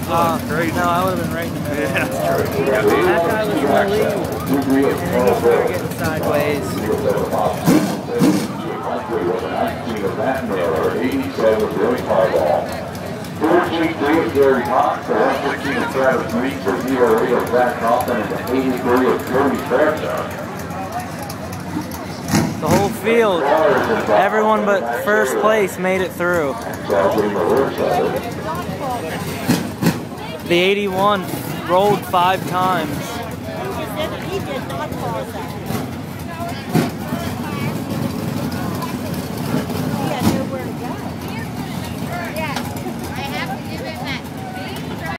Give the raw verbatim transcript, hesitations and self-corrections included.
Uh, crazy. no, I would have been right in the middle. Yeah, that's true. That guy was in the lead, and then he started getting sideways. fourteen three of Gary Cox, one fifteen of Travis Meeks, for zero eight of Zach Kaufman, and eighty-three of Cody Fairchild. The whole field, everyone but first place made it through. The eighty-one rolled five times.